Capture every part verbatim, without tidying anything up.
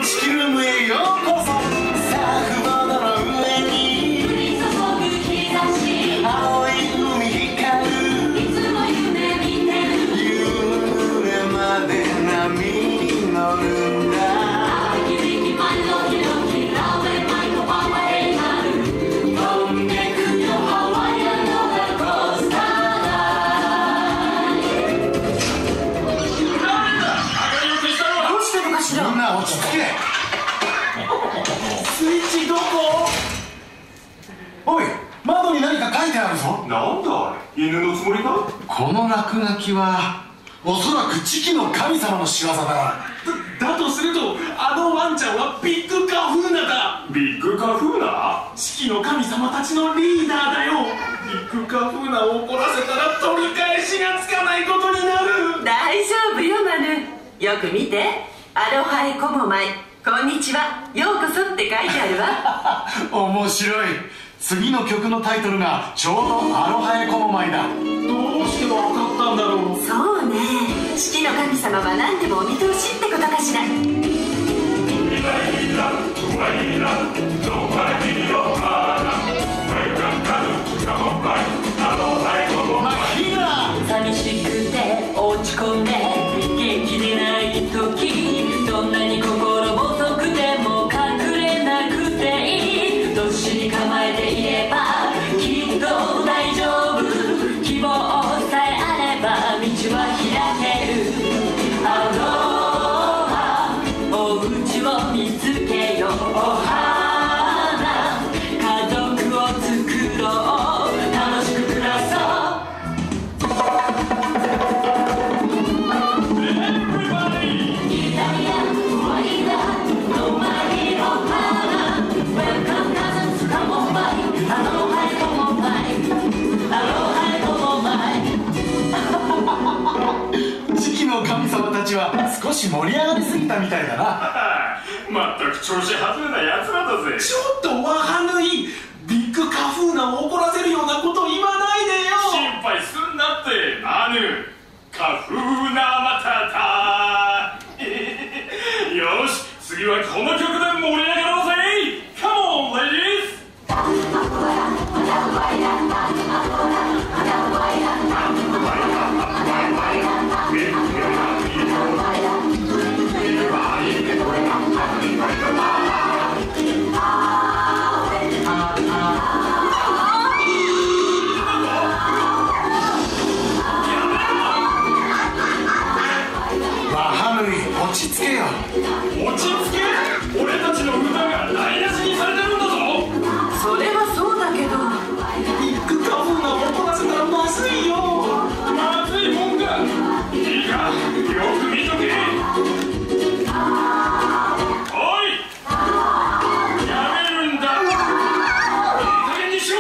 チキルームへようこそ。サーフボードの上に降り注ぐ日差し、青い海光る、いつも夢見てる、夢まで波に乗るんだ。響きまドキドキラーメンマイトパパへなる、飛んでくよハワイアンローラーコースター。どうしてるかしら。みんな落ち着け。スイッチどこ？おい、窓に何か書いてあるぞ。 なんだあれ、犬のつもりか？ この落書きはおそらくチキの神様の仕業だな。 だ, だとすると、あのワンちゃんはビッグカフーナだ。 ビッグカフーナ？ チキの神様たちのリーダーだよ。ビッグカフーナを怒らせたら取り返しがつかないことになる。 大丈夫よマヌ。よく見て。アロハエコモマイ、こんにちは、ようこそって書いてあるわ。 面白い。次の曲のタイトルがちょうどアロハエコモマイだ。 どうしてわかったんだろう。 そうね、四季の神様は何でもお見通しってことかしら。 寂しくて落ち込んで元気でない時、どんなに心細くても隠れなくていい、どっしり構えていればきっと大丈夫、希望さえあれば道は開ける。アロハお家を見つけよう、お花家族を作ろう、楽しく暮らそう。 チキの神様たちは少し盛り上がりすぎたみたいだな。 まったく調子外れなやつらだぜ。 ちょっとわがぬい。ビッグカフーナを怒らせるようなこと言わないでよ。 心配すんなってマヌ。カフーナマタタよし、次はこの曲で盛り上がろうぜ。カモンレディース。 落ち着けよ。 落ち着け？俺たちの歌が台無しにされてるんだぞ。 それはそうだけど、 ビッグカフーナを怒らせたらまずいよ。 まずいもんか。いいか、よく見とけ。おい、やめるんだ。いい加減にしろ。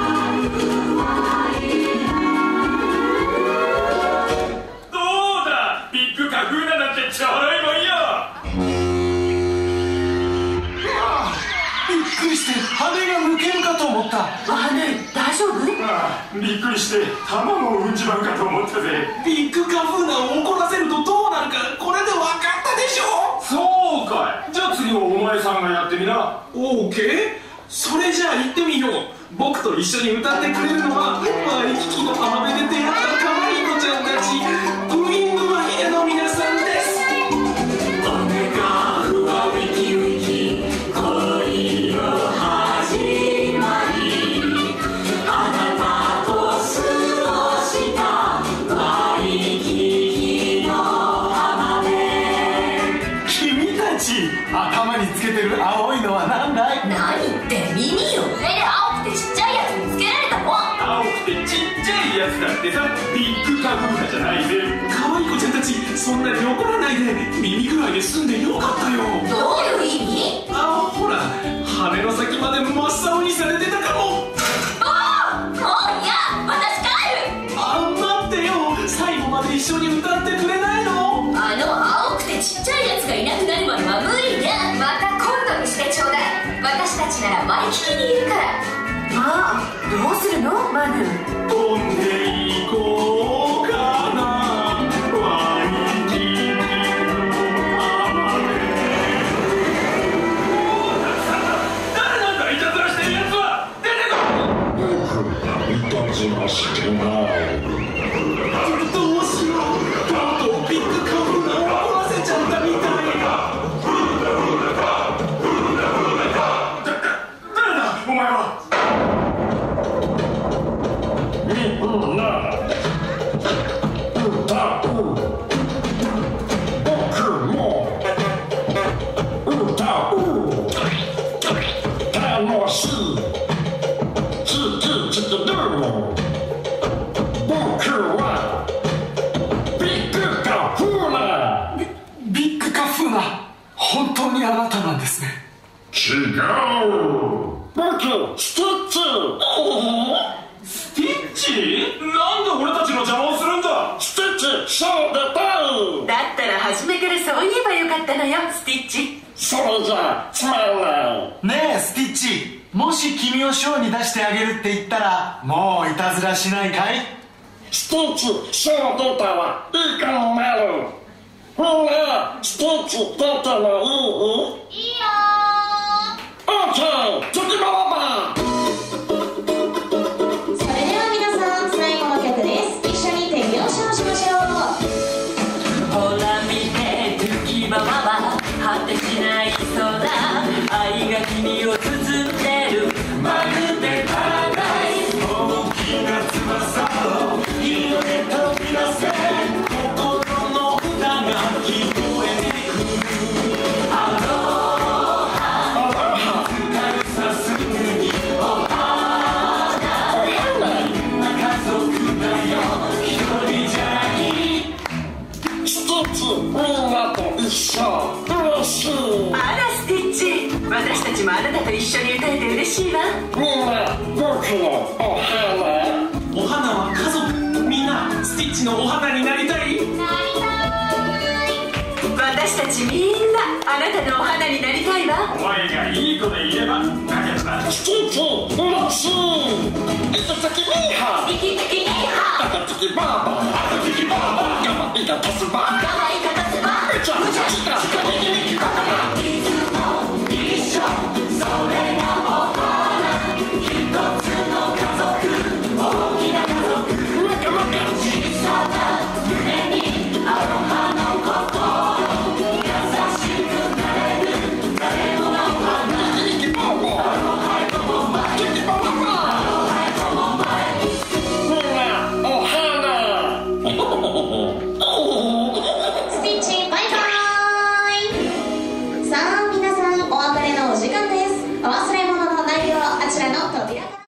どうだ、ビッグカフーナなんてちょろいもんよ。 びっくりして羽が抜けるかと思った。 ワヌ大丈夫？ ああ、びっくりして卵を産んじまうかと思ったぜ。 ビッグカフーナを怒らせるとどうなるか、これで分かったでしょ。 そうかい。じゃあ次はお前さんがやってみな。 オーケー。それじゃあ行ってみよう。僕と一緒に歌ってくれるのはワイキキの浜辺で出会った可愛い子ちゃんたち、ウイングマヒレの皆さんです。お願いはウィキウィキ恋の始まり、あなたと過ごしたワイキキの浜辺。 君たち頭につけてる青いのは何だい？ 何って耳よ。それで青くてちっちゃいやつにつけられたもん。 青くてちっちゃいやつだってさ、ビッグカフーナじゃないぜ。 可愛い子ちゃんたち、そんなに怒らないで。耳ぐらいで済んでよかったよ。 どういう意味？ あ、ほら、羽の先まで真っ青にされてたかも。 ああ、もういや、私帰る。 あ、待ってよ、最後まで一緒に歌ってくれないの？ あの青くてちっちゃいやつがいなくなるまでは無理ね。また今度にしてちょうだい。私たちならワイキキにいるから。 まあどうするのマヌ？ 飛んでいこうかな、ワイキキの浜辺。 本当にあなたなんですね。 違う。 僕スティッチ。 スティッチ？なんで俺たちの邪魔をするんだ。 スティッチショー出たい。 だったら初めからそう言えばよかったのよ、スティッチ。 それじゃつまんない。 ねえスティッチ、もし君をショーに出してあげるって言ったらもういたずらしないかい？ スティッチショー出たらいい子になる。みんなスティッチ出てもいい？いいよー。オーケー、チョキバババ。 それでは皆さん、最後の曲です。一緒に手拍子をしましょう。 ほら見てトゥキバババ、果てしない空、愛が君を包んでる、まるでパラダイス。 大きな翼を広げ飛び出せ、心の歌が聞こえてくる。アロハ、使うさすぐにお花、みんな家族だよ、一人じゃない。 スティッチみんなと一緒、嬉しい。 あらスティッチ、私たちもあなたと一緒に歌えて嬉しいわ。 みんな僕のお花。 お花は家族。みんなスティッチのお花になりたい？ 私たちみんなあなたのお花になりたいわ。 お前がいい子でいればだけどな。 スティッチ嬉しい。いただきミーハー。 テキテキニーハあたつきバーバー。あたつきバーバー。ガマイカタスバー。 ー、かわいいか